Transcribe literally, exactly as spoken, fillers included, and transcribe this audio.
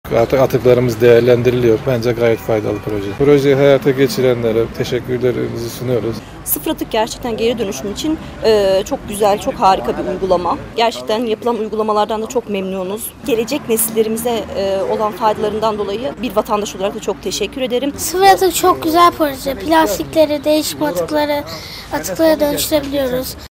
Artık atıklarımız değerlendiriliyor. Bence gayet faydalı proje. Projeyi hayata geçirenlere teşekkürlerimizi sunuyoruz. Sıfır atık gerçekten geri dönüşüm için e, çok güzel, çok harika bir uygulama. Gerçekten yapılan uygulamalardan da çok memnunuz. Gelecek nesillerimize e, olan faydalarından dolayı bir vatandaş olarak da çok teşekkür ederim. Sıfır atık çok güzel proje. Plastikleri, değişim atıkları, atıklara dönüştürebiliyoruz.